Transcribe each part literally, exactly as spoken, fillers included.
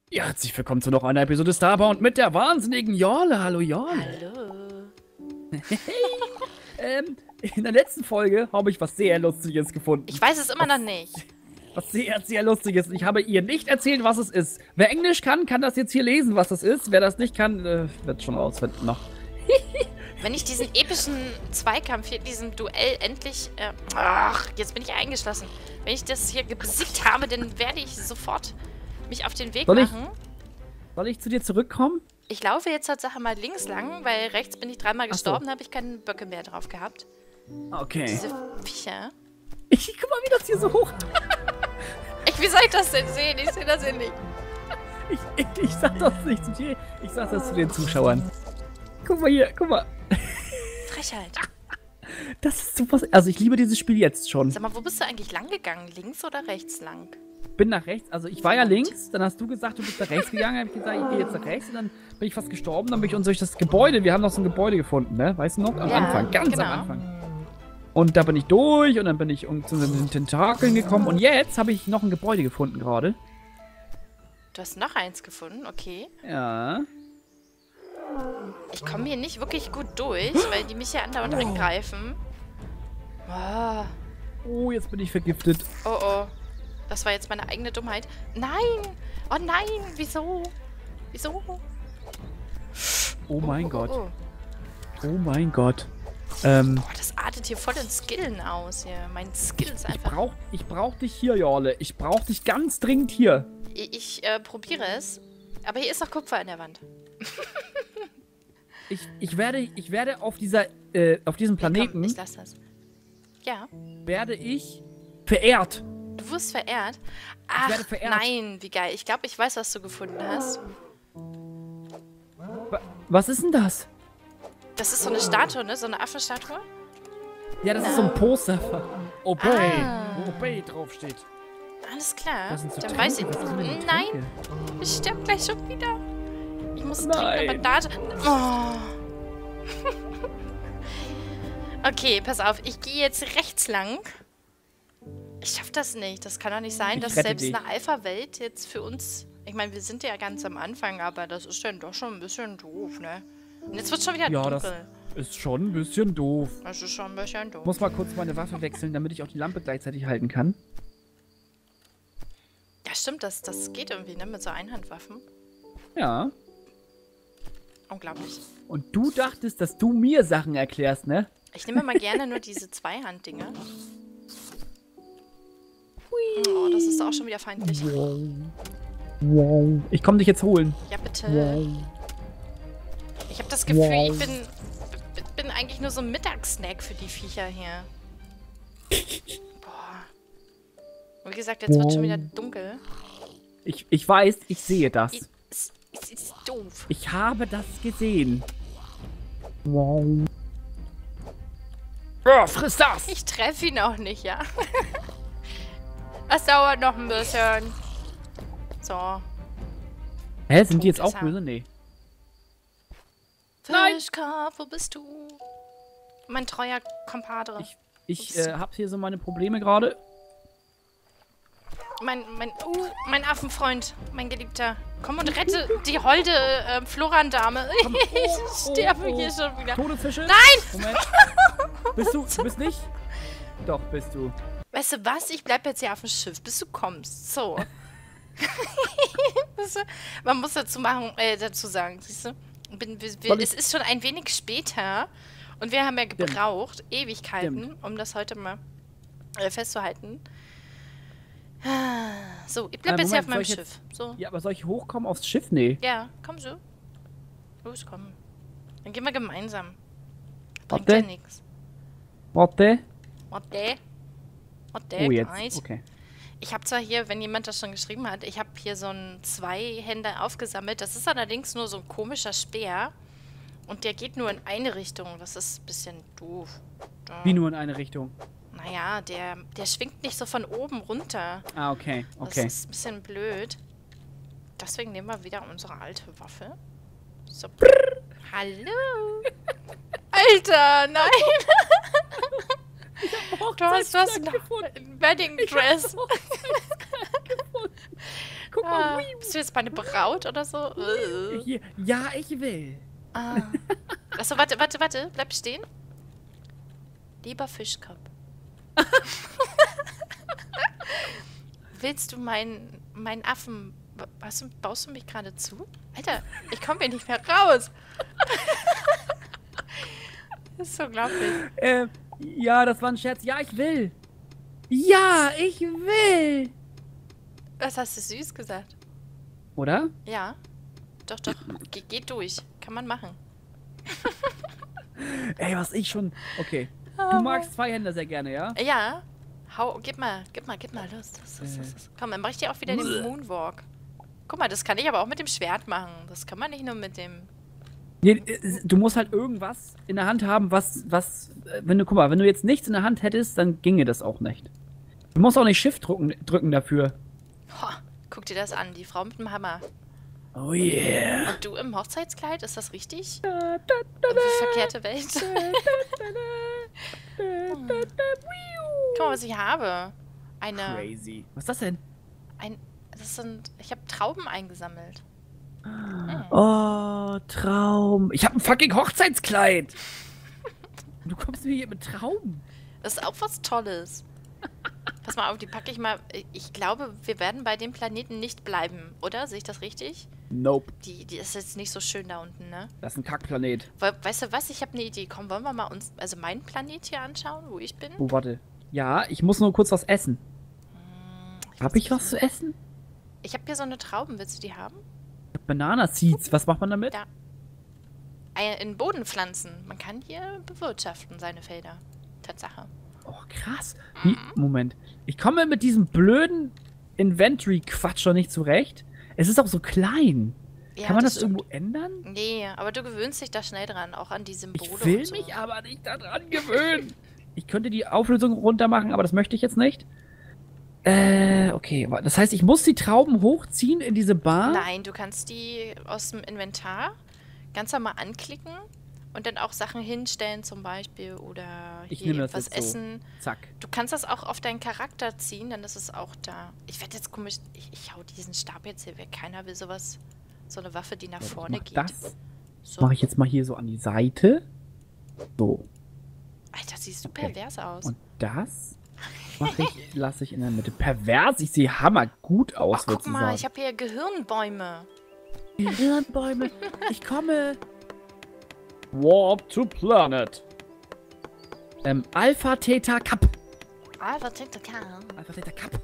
Ja, herzlich willkommen zu noch einer Episode Starbound mit der wahnsinnigen Jorle. Hallo Jorle. Hallo. Hey. ähm, in der letzten Folge habe ich was sehr Lustiges gefunden. Ich weiß es immer was, noch nicht. Was sehr, sehr Lustiges. Ich habe ihr nicht erzählt, was es ist. Wer Englisch kann, kann das jetzt hier lesen, was das ist. Wer das nicht kann, äh, wird schon rausfinden noch. Wenn ich diesen epischen Zweikampf hier, diesem Duell endlich... Äh, ach, jetzt bin ich eingeschlossen. Wenn ich das hier besiegt habe, dann werde ich sofort mich auf den Weg Soll ich, machen. soll ich zu dir zurückkommen? Ich laufe jetzt tatsächlich mal links lang, weil rechts bin ich dreimal gestorben, so. habe ich keine Böcke mehr drauf gehabt. Okay. Diese Viecher. Ich guck mal, wie das hier so hoch... Ich, wie soll ich das denn sehen? Ich sehe das hier nicht. Ich, ich, ich sag das nicht zu dir. Ich sag das zu den Zuschauern. Guck mal hier, guck mal. Frechheit. Das ist super. Also ich liebe dieses Spiel jetzt schon. Sag mal, wo bist du eigentlich lang gegangen? Links oder rechts lang? Bin nach rechts, also ich war ja links, dann hast du gesagt, du bist nach rechts gegangen, hab ich gesagt, ich gehe jetzt nach rechts und dann bin ich fast gestorben, dann bin ich uns durch das Gebäude, wir haben noch so ein Gebäude gefunden, ne? Weißt du noch? Am Ja, Anfang, ganz genau. am Anfang. Und da bin ich durch und dann bin ich um zu den Tentakeln gekommen und jetzt habe ich noch ein Gebäude gefunden gerade. Du hast noch eins gefunden, okay. Ja. Ich komme hier nicht wirklich gut durch, weil die mich ja andauernd Oh. angreifen. Oh, Oh, jetzt bin ich vergiftet. oh, oh. Das war jetzt meine eigene Dummheit. Nein! Oh nein! Wieso? Wieso? Oh mein oh, Gott. Oh, oh. Oh mein Gott. Ähm, Boah, das artet hier voll in Skillen aus hier. Mein Skill ist ich einfach... brauch, ich brauch dich hier, Jorle. Ich brauch dich ganz dringend hier. Ich, ich äh, probiere es. Aber hier ist noch Kupfer in der Wand. Ich, ich werde, ich werde auf dieser, äh, auf diesem Planeten, Komm, ich lass das. Ja. werde ich verehrt. Du wirst verehrt? Ach, werde verehrt. nein, wie geil. Ich glaube, ich weiß, was du gefunden hast. Wa- Was ist denn das? Das ist so eine Statue, ne? So eine Affenstatue. Ja, das ist so ein Poster. Obey. Ah. Wo Obey draufsteht. Alles klar. Das sind so Dann Tränke. weiß ich... Was ist denn mit den Nein, Tränke? ich sterbe gleich schon wieder. Ich muss dringend Nein. eine Bandage... Oh. Okay, pass auf. Ich gehe jetzt rechts lang. Ich schaff das nicht. Das kann doch nicht sein, Ich dass rette selbst dich. eine Alpha-Welt jetzt für uns... Ich meine, wir sind ja ganz am Anfang, aber das ist dann doch schon ein bisschen doof, ne? Und jetzt wird schon wieder Ja, das dunkel. ist schon ein bisschen doof. Das ist schon ein bisschen doof. Ich muss mal kurz meine Waffe wechseln, damit ich auch die Lampe gleichzeitig halten kann. Ja, stimmt. Das, das geht irgendwie, ne? Mit so Einhandwaffen. Ja. Unglaublich. Und du dachtest, dass du mir Sachen erklärst, ne? Ich nehme mal gerne nur diese Zweihand-Dinge. Oh, das ist auch schon wieder feindlich. Wow. Wow. Ich komm dich jetzt holen. Ja, bitte. Wow. Ich habe das Gefühl, Wow. ich bin, b- bin eigentlich nur so ein Mittagssnack für die Viecher hier. Boah. Und wie gesagt, jetzt wird schon wieder dunkel. Ich, ich weiß, ich sehe das. I- Es es ist doof. Ich habe das gesehen. Wow. Oh, friss das! Ich treffe ihn auch nicht, ja? Das dauert noch ein bisschen. So. Hä, sind die jetzt Tot auch ist er. böse? Nee. Nein. Fischkopf, wo bist du? Mein treuer Kompadre. Ich, ich äh, hab hier so meine Probleme gerade. Mein, mein, uh, mein Affenfreund, mein Geliebter. Komm und rette die holde äh, Florandame. Komm. Ich Oh, sterbe oh, oh. hier schon wieder. Tote Fische? Nein! Moment. Bist du? Du bist nicht? Doch, bist du. Weißt du was? Ich bleib jetzt hier auf dem Schiff, bis du kommst. So. Weißt du, man muss dazu machen, äh, dazu sagen, siehst du? Bin, wir, wir, Soll es ich- ist schon ein wenig später und wir haben ja gebraucht, Ewigkeiten, Stimmt. um das heute mal äh, festzuhalten. Ah, So, ich bleib Äh, jetzt hier Moment, auf meinem soll ich Schiff. So. Ja, aber soll ich hochkommen aufs Schiff? Nee. Ja, komm so. Los, komm. Dann gehen wir gemeinsam. Bringt Warte. ja nichts. Warte. Warte. Warte, Oh, jetzt. guys. Okay. Ich habe zwar hier, wenn jemand das schon geschrieben hat, ich habe hier so einen Zweihänder aufgesammelt. Das ist allerdings nur so ein komischer Speer. Und der geht nur in eine Richtung. Das ist ein bisschen doof. Da. Wie nur in eine Richtung. Naja, der, der schwingt nicht so von oben runter. Ah, okay. Okay. Das ist ein bisschen blöd. Deswegen nehmen wir wieder unsere alte Waffe. So. Hallo. Alter, nein. Du hast, du hast ein gefunden. Wedding Dress. guck mal. Ah, bist du jetzt meine Braut oder so? Äh. Hier. Ja, ich will. Ah. Achso, warte, warte, warte. Bleib stehen. Lieber Fischkopf. Willst du meinen meinen Affen... Was, baust du mich gerade zu? Alter, ich komme hier nicht mehr raus. Das ist unglaublich. Äh, ja, das war ein Scherz. Ja, ich will. Ja, ich will. Was hast du süß gesagt? Oder? Ja. Doch, doch. Ge geht durch. Kann man machen. Ey, was ich schon... Okay. Du magst zwei Hände sehr gerne, ja? Ja. Hau, gib mal, gib mal, gib mal, los. los, los, los, los. Komm, dann mach ich dir auch wieder den Moonwalk. Guck mal, das kann ich aber auch mit dem Schwert machen. Das kann man nicht nur mit dem... Nee, du musst halt irgendwas in der Hand haben, was, was, wenn du, guck mal, wenn du jetzt nichts in der Hand hättest, dann ginge das auch nicht. Du musst auch nicht Shift drücken, drücken dafür. Ho, guck dir das an, die Frau mit dem Hammer. Oh yeah. Und du im Hochzeitskleid, ist das richtig? Da, da, da, da, Verkehrte Welt. Hm. Guck mal, was ich habe. Eine... Crazy. Was ist das denn? Ein... Das sind... Ich habe Trauben eingesammelt. Oh, Traum. Ich habe ein fucking Hochzeitskleid. Du kommst mir hier mit Trauben. Das ist auch was Tolles. Pass mal auf, die packe ich mal... Ich glaube, wir werden bei dem Planeten nicht bleiben, oder? Sehe ich das richtig? Nope. Die, die ist jetzt nicht so schön da unten, ne? Das ist ein Kackplanet. We weißt du was? Ich habe eine Idee. Komm, wollen wir mal uns... Also meinen Planet hier anschauen, wo ich bin? Oh, warte. Ja, ich muss nur kurz was essen. Hm, Hab ich was zu essen? Ich habe hier so eine Trauben. Willst du die haben? Banana-Seeds. Was macht man damit? Da. Ein- In Boden pflanzen. Man kann hier bewirtschaften, seine Felder. Tatsache. Oh, krass. Wie, Moment. Ich komme mit diesem blöden Inventory-Quatsch noch nicht zurecht. Es ist auch so klein. Ja, Kann man das, stimmt. irgendwo ändern? Nee, aber du gewöhnst dich da schnell dran, auch an die Symbole Ich will und so. mich aber nicht daran gewöhnen. Ich könnte die Auflösung runter machen, aber das möchte ich jetzt nicht. Äh, okay. Das heißt, ich muss die Trauben hochziehen in diese Bar? Nein, du kannst die aus dem Inventar ganz normal anklicken und dann auch Sachen hinstellen zum Beispiel oder Ich hier nehme das was jetzt so. essen. Zack. Du kannst das auch auf deinen Charakter ziehen, dann ist es auch da. Ich werde jetzt komisch, ich, ich hau diesen Stab jetzt hier weg. Keiner will sowas, so eine Waffe, die nach Ich vorne mach geht. das So. mache ich jetzt mal hier so an die Seite. So. Alter, siehst du Okay. pervers aus. Und das mache ich, lasse ich in der Mitte. Pervers? Ich sehe hammergut aus, Ach, guck würdest du mal, sagen. ich habe hier Gehirnbäume. Hirnbäume. Ich komme. Warp to Planet. Ähm, Alpha Theta Kappa. Alpha Theta Kappa. Alpha Theta Kappa.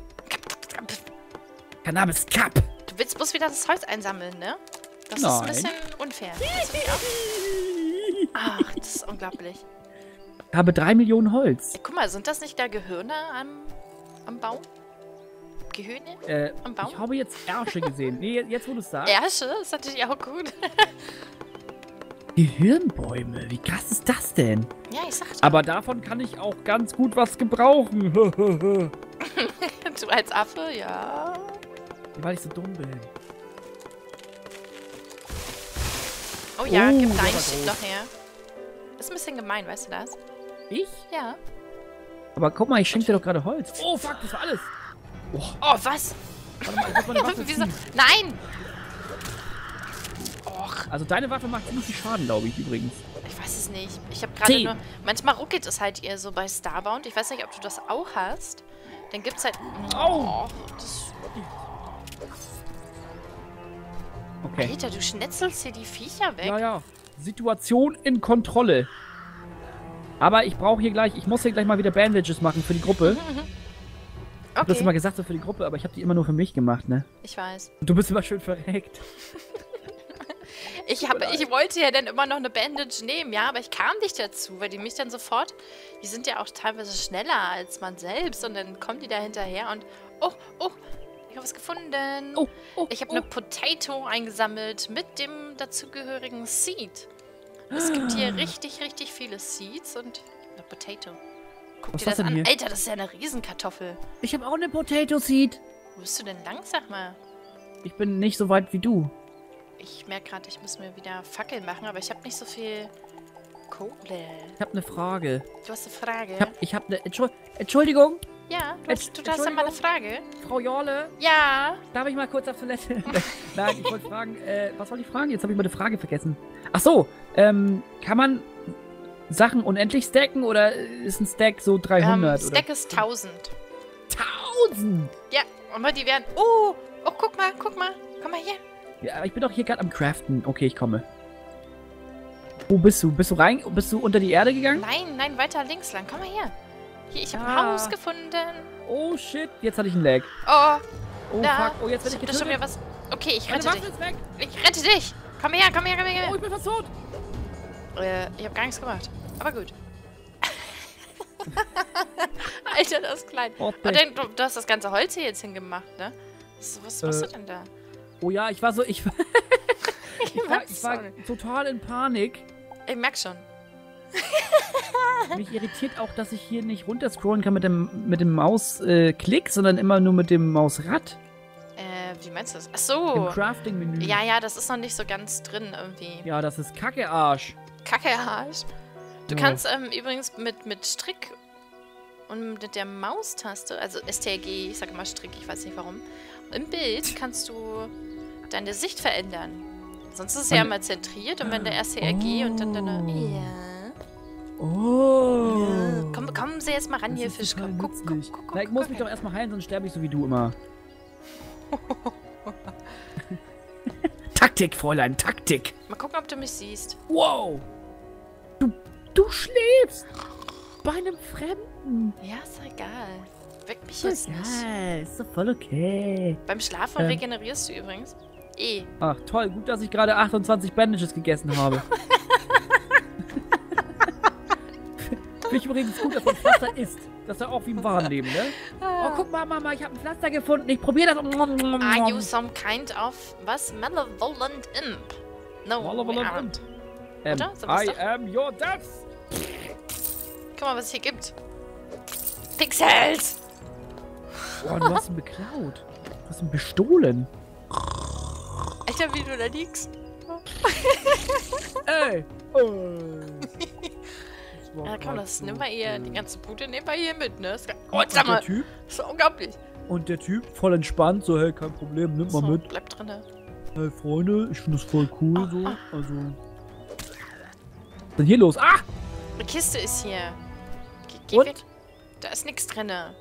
Cannabis Cup. Du willst bloß wieder das Holz einsammeln, ne? Das ist ein Nein. bisschen unfair. Willst du die auch? Ach, das ist unglaublich. Ich habe drei Millionen Holz. Ey, guck mal, sind das nicht da Gehirne am, am Baum? Gehirne? Äh, Am Baum? ich habe jetzt Ärsche gesehen. Nee, jetzt wo du es sagst. Ärsche? Das ist natürlich auch gut. Gehirnbäume. Wie krass ist das denn? Ja, ich sag doch. Aber davon kann ich auch ganz gut was gebrauchen. Du als Affe, ja. Weil ich so dumm bin. Oh ja, Oh, gib der dein war Stück groß. noch her. Ist ein bisschen gemein, weißt du das? Ich? Ja. Aber guck mal, ich schenke dir doch gerade Holz. Oh, fuck, das war alles. Oh, Oh, was? warte mal, ich muss meine Waffe Wieso? ziehen. Nein! Och, Also deine Waffe macht ziemlich viel Schaden, glaube ich, übrigens. ich weiß es nicht. Ich habe gerade Zehn. nur... Manchmal ruckelt es halt eher so bei Starbound. Ich weiß nicht, ob du das auch hast. Dann gibt's halt... Au! Oh, das, Okay. Alter, du schnetzelst hier die Viecher weg. Ja, ja. Situation in Kontrolle. Aber ich brauche hier gleich, ich muss hier gleich mal wieder Bandages machen für die Gruppe. Ich hab das immer Okay, gesagt, so für die Gruppe, aber ich habe die immer nur für mich gemacht, ne? ich weiß. Und du bist immer schön verreckt. Ich, hab, ich wollte ja dann immer noch eine Bandage nehmen, ja, aber ich kam nicht dazu, weil die mich dann sofort, die sind ja auch teilweise schneller als man selbst und dann kommen die da hinterher und, oh, oh, ich habe was gefunden. Oh, oh, Ich habe oh. eine Potato eingesammelt mit dem dazugehörigen Seed. Es gibt hier richtig, richtig viele Seeds und eine Potato. Guck Was dir ist das das denn an. hier? Alter, das ist ja eine Riesenkartoffel. Ich habe auch eine Potato Seed. Wo bist du denn lang, sag mal? Ich bin nicht so weit wie du. Ich merke gerade, ich muss mir wieder Fackeln machen, aber ich habe nicht so viel Kohle. Ich habe eine Frage. Du hast eine Frage? Ich habe ich hab eine Entschuld Entschuldigung. Ja, du, Entsch- hast, du hast ja mal eine Frage. Frau Jorle, Ja. darf ich mal kurz auf Toilette? Nein, ich wollte fragen, äh, was soll ich fragen? Jetzt habe ich mal eine Frage vergessen. Ach so, ähm, kann man Sachen unendlich stacken oder ist ein Stack so dreihundert? Ähm, Stack ist tausend. tausend? Ja, aber die werden... Oh, oh, guck mal, guck mal. Komm mal hier. Ja, aber ich bin doch hier gerade am Craften. Okay, ich komme. Wo bist du? Bist du rein? Bist du unter die Erde gegangen? Nein, nein, weiter links lang. Komm mal her. Hier, ich habe ein Ah. Haus gefunden. Oh shit, jetzt hatte ich einen Lag. Oh, Oh da. fuck, oh jetzt werde ich Das ist schon wieder getötet. was... Okay, ich Meine rette Waffe dich. ist weg. Ich rette dich. Komm her, komm her, komm her. Oh, ich bin fast tot. Äh, ich habe gar nichts gemacht. Aber gut. Alter, das ist klein. Oh, Und dann, du, du hast das ganze Holz hier jetzt hingemacht, ne? Was, was machst Äh, du denn da? Oh ja, ich war so, ich war, ich war, merk's ich war schon. total in Panik. Ich merk schon. Mich irritiert auch, dass ich hier nicht runterscrollen kann mit dem, mit dem Mausklick, sondern immer nur mit dem Mausrad Äh, wie meinst du das? Ach im so. Crafting-Menü. Ja, ja, das ist noch nicht so ganz drin irgendwie. Ja, das ist Kacke Arsch. Kacke Arsch. Du Ja. kannst ähm, übrigens mit, mit Strick und mit der Maustaste, also S T R G, ich sage immer Strick, ich weiß nicht warum, im Bild kannst du deine Sicht verändern. Sonst ist es ja Meine- immer zentriert und wenn der S T R G und dann deine... Oh. Ja. Oh. Ja. Komm, kommen Sie jetzt mal ran Das hier, ist Fisch. total Komm, guck, guck, nützlich. guck, guck, Na, ich muss guck, mich guck. doch erstmal heilen, sonst sterbe ich so wie du immer. Taktik, Fräulein, Taktik. Mal gucken, ob du mich siehst. Wow. Du, du schläfst. Bei einem Fremden. Ja, ist doch egal. Weck mich jetzt nicht. Ja, ist doch voll okay. Beim Schlafen Ähm. regenerierst du übrigens. Eh. Ach, toll. Gut, dass ich gerade achtundzwanzig Bandages gegessen habe. Finde ich übrigens gut, dass man Pflaster isst. Das ist ja auch wie im wahren Leben, ne? Oh, guck mal, Mama, ich habe ein Pflaster gefunden. Ich probiere das. Are you some kind of, was? Malevolent Imp? No, Malevolent we aren't. Ähm, Oder? So was I doch? am your death. Guck mal, was es hier gibt. Pixels! Oh, du hast ihn beklaut. Du hast ihn bestohlen. Alter, wie du da liegst. Ey. Oh. Ja, komm, das nimm mal hier, die ganze Bude nehmen wir hier mit, ne? Das ist- Oh, Und sag der mal, Typ, das ist unglaublich. und der Typ voll entspannt, so, hey, kein Problem, nimm mal So, mit. bleib drinne. Hey, Freunde, ich finde das voll cool, Ah, so, ah. also. Was ist denn hier los? Ah! Die Kiste ist hier. Geh, geh Und? weg. Da ist nichts drinne.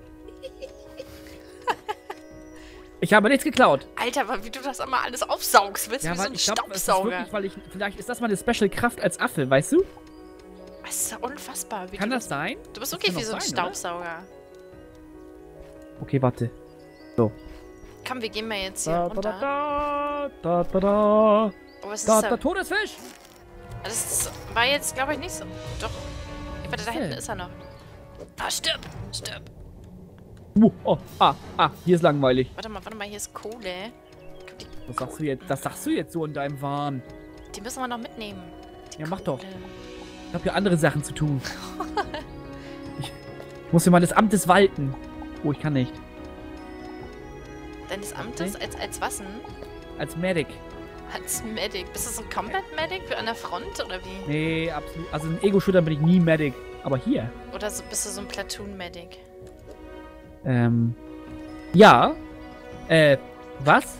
Ich habe nichts geklaut. Alter, aber wie du das immer alles aufsaugst. Willst du wie so weil ein ich glaube, es ist Staubsauger? wirklich, weil ich, vielleicht ist das meine Special Kraft als Affe, weißt du? Das ist ja unfassbar. Wie Kann du das sein? Du bist Das wirklich kann wie so doch ein sein, oder? Staubsauger. Okay, warte. Komm, wir gehen mal jetzt hier Da, da, runter. da, da, da, da, Oh, was ist da, da? da, Todesfisch! Das ist, war jetzt, glaube ich, nicht so. Doch. Warte, da hinten denn? ist er noch. Ah, stirb! Stirb! Uh, oh, ah, ah, hier ist langweilig. Warte mal, warte mal, hier ist Kohle. Guck, die, Das sagst du jetzt, das sagst du jetzt so in deinem Wahn. die müssen wir noch mitnehmen. Die Ja, mach doch. Kohle. Ich habe ja andere Sachen zu tun. Ich muss hier mal des Amtes walten. Oh, ich kann nicht. Deines Amtes als, als was denn? Als Medic. Als Medic. Bist du so ein Combat Medic für an der Front oder wie? Nee, absolut. Also in Ego-Shooter bin ich nie Medic. Aber hier. Oder so, bist du so ein Platoon Medic? Ähm. Ja. Äh, was?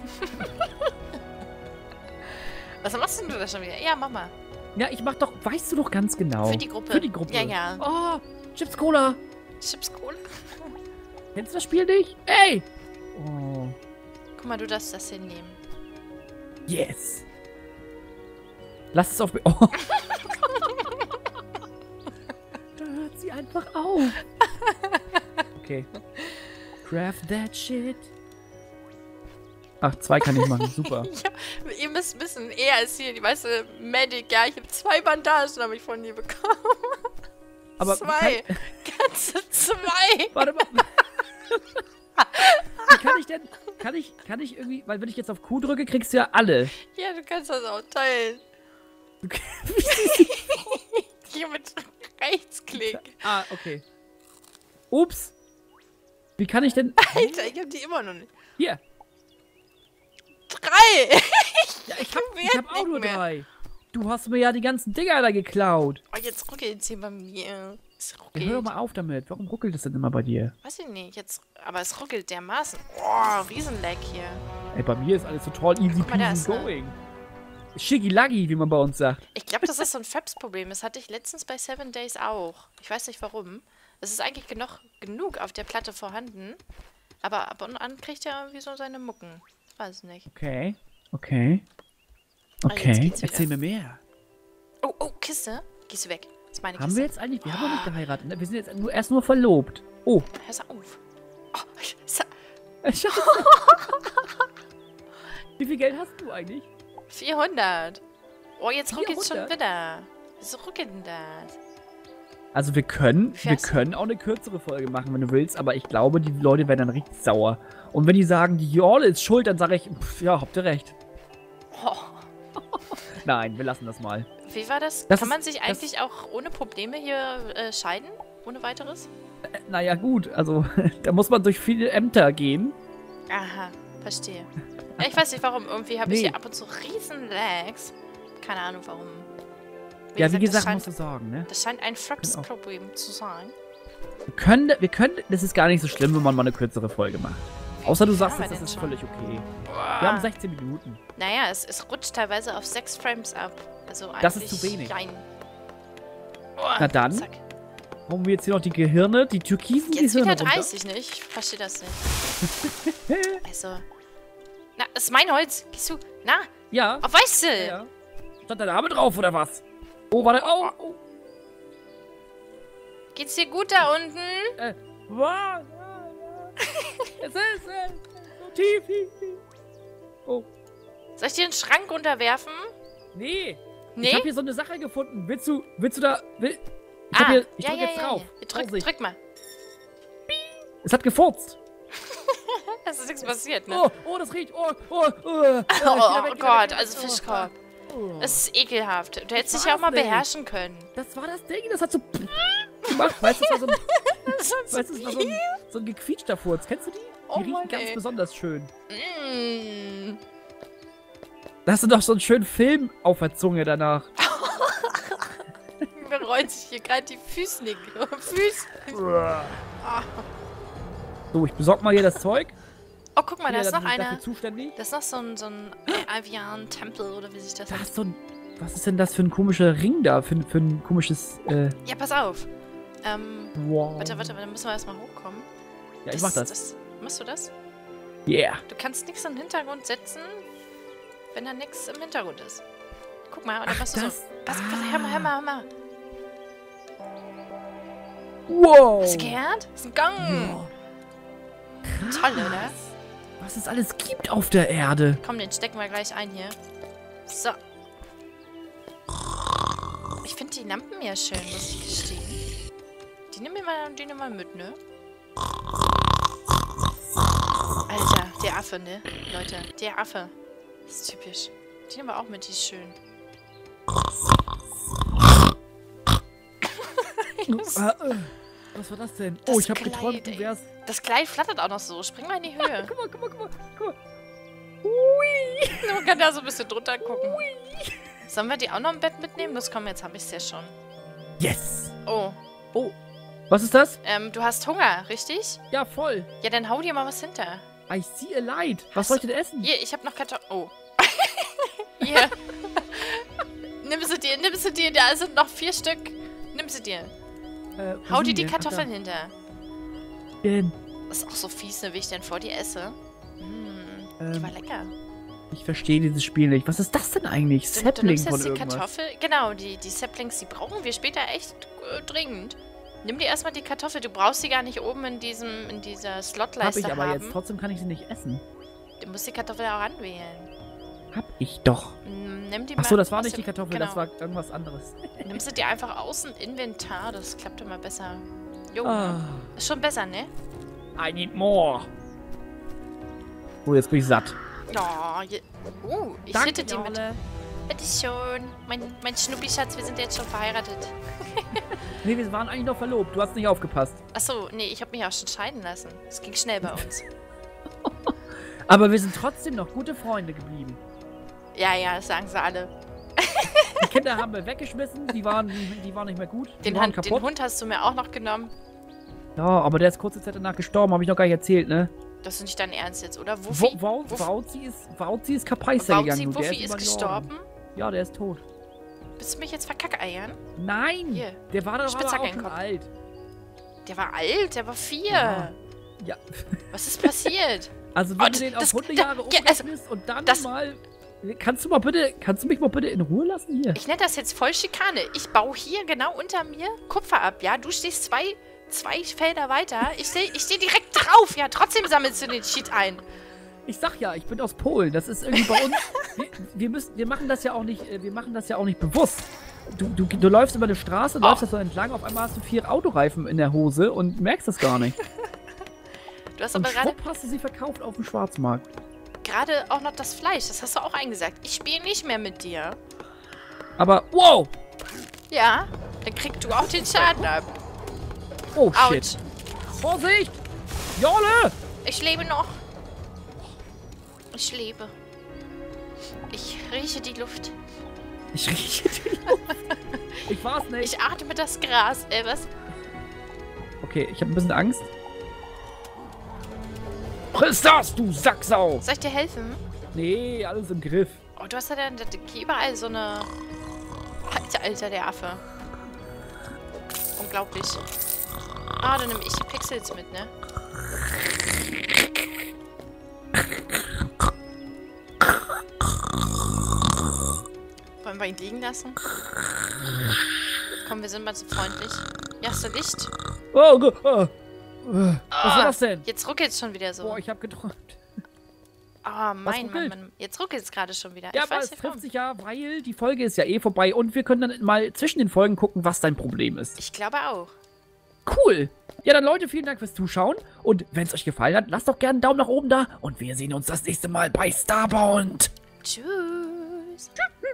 Was machst denn du da schon wieder? Ja, mach mal. Ja, ich mach doch, weißt du doch ganz genau. Für die Gruppe. Für die Gruppe. Ja, ja. Oh, Chips Cola. Chips Kohle. Kennst du das Spiel nicht? Ey! Oh, Guck mal, du darfst das hinnehmen. yes. Lass es auf... Oh. Da hört sie einfach auf. Okay. Craft that shit. Ach, zwei kann ich machen. Super. Ja, ihr müsst wissen, er ist hier die weiße Medic. Ja, ich habe zwei Bandagen, habe ich von dir bekommen. Aber zwei. Kann, Ganze zwei. warte mal. Wie kann ich denn... Kann ich, kann ich irgendwie... Weil wenn ich jetzt auf Q drücke, kriegst du ja alle. Ja, du kannst das auch teilen. Hier mit Rechtsklick. Ah, okay. Ups. Wie kann ich denn... Alter, ich hab die immer noch nicht. Hier. Drei! Ja, ich hab, werd ich hab auch nicht nur mehr. drei. Du hast mir ja die ganzen Dinger da geklaut. Oh, jetzt ruckelt's hier bei mir. Es Ja, ruckelt. hör doch mal auf damit. Warum ruckelt das denn immer bei dir? Weiß ich nicht, jetzt. Aber es ruckelt dermaßen. Oh, Riesenleck hier. Ey, bei mir ist alles total easy Guck mal, da peasy ist eine- going. Schiggy-laggy, wie man bei uns sagt. Ich glaube, das ist so ein Fraps-Problem. Das hatte ich letztens bei Seven Days auch. Ich weiß nicht warum. Es ist eigentlich genug, genug auf der Platte vorhanden. Aber ab und an kriegt er irgendwie so seine Mucken. Weiß nicht. Okay, okay. Ah, jetzt Okay, geht's wieder. erzähl mir mehr. Oh, oh, Kiste. Gehst du weg. Das ist meine Haben Kiste. wir jetzt eigentlich, wir haben noch nicht geheiratet, ne? Wir sind jetzt nur, erst nur verlobt. Oh, Hör auf. Oh, Sa- Scheiße. Wie viel Geld hast du eigentlich? vierhundert. Oh, jetzt ruckelt es schon vierhundert? wieder. Wieso ruckelt denn das? Also wir können, wir Fährst du? können auch eine kürzere Folge machen, wenn du willst, aber ich glaube, die Leute werden dann richtig sauer. Und wenn die sagen, die Jorle ist schuld, dann sage ich, pff, ja, habt ihr recht. Oh, Nein, wir lassen das mal. wie war das? Das Kann ist- man sich das- eigentlich auch ohne Probleme hier äh, scheiden? Ohne weiteres? Äh, naja, gut, also da muss man durch viele Ämter gehen. Aha, verstehe. Ja, ich weiß nicht warum. Irgendwie habe ich Nee. hier ab und zu riesen Lags. Keine Ahnung warum. Ja, wie gesagt, das musst du scheint, sagen, ne? das scheint ein Genau. Fraps-Problem zu sein. Wir können, wir können, das ist gar nicht so schlimm, wenn man mal eine kürzere Folge macht. Außer du Wie sagst fahren jetzt, wir das ist denn völlig okay. Boah. Wir haben sechzehn Minuten. Naja, es, es rutscht teilweise auf sechs Frames ab. Also eigentlich Das ist zu wenig. Klein. Na dann. Zack. Haben wir jetzt hier noch die Gehirne, die türkisen Jetzt Gehirne wieder runter? dreißig, nicht? Ich verstehe das nicht. Also. Na, ist mein Holz. Gehst du? Na, Ja, auf weißt du? ja. Stand da Name drauf, oder was? Oh, warte, oh, oh. Geht's dir gut da unten? Äh, wow, ja, ja. Es ist äh, so tief, tief, tief. Oh, Soll ich dir einen Schrank unterwerfen? nee. Nee? Ich habe hier so eine Sache gefunden. Willst du, willst du da, will, ich ah, hab hier, ich ja, drück ja, jetzt ja, drauf. ja. Drück, Vorsicht. drück mal. Es hat gefurzt. Es ist nichts passiert, ne? Oh, oh, das riecht, oh, oh, oh. Oh, Äh, geh da weg, oh geh da Gott, weg. also Oh, Fischkorb. oh. Das ist ekelhaft. Du hättest Was dich ja auch war mal das denn? beherrschen können. Das war das Ding, das hat so gemacht. Weißt du, das war so ein, weißt, du, das war so ein, so ein gequietschter Furz. Kennst du die? Die Oh riechen Mann, ganz ey. besonders schön. Mm. Da hast du doch so einen schönen Film auf der Zunge danach. Mir rollen sich hier gerade die Füße. Füße. So, ich besorg mal hier das Zeug. Oh, guck mal, da Wer ist noch dafür- dafür einer. zuständig? Das ist noch so ein, so ein Avian-Tempel oder wie sich das Da nennt. ist so ein. Was ist denn das für ein komischer Ring da? Für, ein- für ein komisches. Äh, Ja, pass auf. Ähm, wow. warte, warte, dann müssen wir erstmal hochkommen. Ja, ich mach das. das. Machst du das? Yeah. Du kannst nichts im Hintergrund setzen, wenn da nichts im Hintergrund ist. Guck mal, und dann Ach, machst du das. so. Pass, pass, hör mal, hör mal, hör mal. Wow. Hast du gehört? Das ist ein Gang. Ja. Toll, oder? Was es alles gibt auf der Erde. Komm, den stecken wir gleich ein hier. So. Ich finde die Lampen ja schön, muss ich gestehen. Die nehmen wir mal, die nehmen wir mal mit, ne? Alter, der Affe, ne? Leute, der Affe. Das ist typisch. Die nehmen wir auch mit, die ist schön. Ah, äh, was war das denn? Das oh, ich habe Kleid, geträumt, ey. du wärst. Das Kleid flattert auch noch so. Spring mal in die Höhe. Guck mal, guck mal, guck mal, guck mal. Ui. Man kann da so ein bisschen drunter gucken. Sollen wir die auch noch im Bett mitnehmen? Los, komm, jetzt habe ich es ja schon. Yes. Oh, Oh. Was ist das? ähm, du hast Hunger, richtig? Ja, voll. Ja, dann hau dir mal was hinter. I see a light. Was Hast soll ich denn essen? Hier, ich habe noch Kartoffeln. Oh. Hier. nimm sie dir, nimm sie dir. Da sind noch vier Stück. Nimm sie dir. Äh, wo Hau sind dir die denn? Kartoffeln Ach, hinter. da. Denn, Das ist auch so fies, ne, wie ich denn vor dir esse. Mm, die Ähm, war lecker. Ich verstehe dieses Spiel nicht. Was ist das denn eigentlich? Du, du Sapling nimmst von jetzt die irgendwas. Kartoffel. Genau, die, die Saplings, die brauchen wir später echt äh, dringend. Nimm dir erstmal die Kartoffel. Du brauchst sie gar nicht oben in diesem, in dieser Hab Slotleiste ich aber haben. jetzt. Trotzdem kann ich sie nicht essen. Du musst die Kartoffel auch anwählen. Hab ich doch. Mm, Nimm die Ach so, mal das war aus nicht dem- die Kartoffel, genau. das war irgendwas anderes. Nimm sie dir einfach aus dem Inventar. Das klappt immer besser. Jo, Ah, ist schon besser, ne? I need more. Oh, jetzt bin ich satt. Oh, je, uh, ich Danke, hitte die mit. Jorle. Bitteschön. Mein, mein Schnuppi-Schatz, wir sind jetzt schon verheiratet. Nee, wir waren eigentlich noch verlobt. Du hast nicht aufgepasst. Achso, nee, ich habe mich auch schon scheiden lassen. Es ging schnell bei uns. Aber wir sind trotzdem noch gute Freunde geblieben. Ja, ja, das sagen sie alle. Die Kinder haben wir weggeschmissen, die waren, die, die waren nicht mehr gut. Die Den, waren Hand, kaputt. den Hund hast du mir auch noch genommen. Ja, aber der ist kurze Zeit danach gestorben, habe ich noch gar nicht erzählt, ne? Das ist nicht dein Ernst jetzt, oder? Wo, Wuffi? Wau- Wuff- Wauzi ist, Wauzi ist Kapaiser Wauzi, gegangen. du. Der Wuffi ist über die Ohren. gestorben? Ja, der ist tot. Willst du mich jetzt verkackeiern? Nein! Hier. Der war doch aber Spitzhacke auch in den schon Kopf. alt. Der war alt, der war vier. Ja. Ja. Was ist passiert? Also wenn Und du den auf das- Hundejahre da- ja, also, umrechnest und dann das- mal... Kannst du mal bitte... Kannst du mich mal bitte in Ruhe lassen hier? Ich nenne das jetzt voll Schikane. Ich baue hier genau unter mir Kupfer ab, ja? Du stehst zwei, zwei Felder weiter. Ich stehe ich steh direkt drauf, ja? Trotzdem sammelst du den Shit ein. Ich sag ja, ich bin aus Polen. Das ist irgendwie bei uns... wir, wir, müssen, wir machen das ja auch nicht... äh, Wir machen das ja auch nicht bewusst. Du, du, du läufst über eine Straße, Oh. läufst da so entlang, auf einmal hast du vier Autoreifen in der Hose und merkst das gar nicht. Du hast Und aber gerade schwupp hast du sie verkauft auf dem Schwarzmarkt. gerade auch noch das Fleisch. Das hast du auch eingesagt. Ich spiele nicht mehr mit dir. Aber, wow! Ja? Dann kriegst du auch den Schaden ab. Oh, Autsch. shit. Vorsicht! Jolle! Ich lebe noch. Ich lebe. Ich rieche die Luft. Ich rieche die Luft. Ich war's nicht. Ich atme das Gras. Äh, was? Okay, ich habe ein bisschen Angst. Friss das, du Sacksau! Soll ich dir helfen? Nee, alles im Griff. Oh, du hast ja dann überall so eine... Alter, Alter, der Affe. Unglaublich. Ah, dann nehme ich die Pixels mit, ne? Wollen wir ihn liegen lassen? Komm, wir sind mal so freundlich. Ja, hast du Licht? Oh, Gott. Oh. Was war das denn? Jetzt ruckelt es schon wieder so. Boah, ich habe geträumt. Ah, mein, Mann, ruckelt? Mann. Jetzt ruckelt es gerade schon wieder. Ja, ich aber weiß es nicht, trifft warum. sich ja, weil die Folge ist ja eh vorbei und wir können dann mal zwischen den Folgen gucken, was dein Problem ist. Ich glaube auch. Cool. Ja, dann Leute, vielen Dank fürs Zuschauen. Und wenn es euch gefallen hat, lasst doch gerne einen Daumen nach oben da. Und wir sehen uns das nächste Mal bei Starbound. Tschüss. Tschüss.